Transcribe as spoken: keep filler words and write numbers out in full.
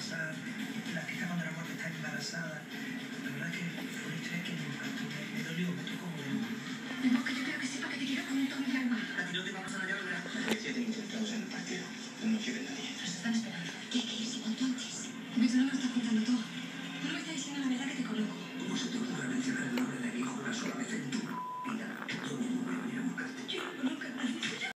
pasar, la que está cuando la muerte está embarazada. La verdad es que fue una historia que me impactó, me, me dolió, me tocó muy bien. No, que yo quiero que sepa que te quiero con todo mi alma. La tiró de vamos a la llave, ¿verdad? La policía tiene infiltrados en el partido. No quiere nadie.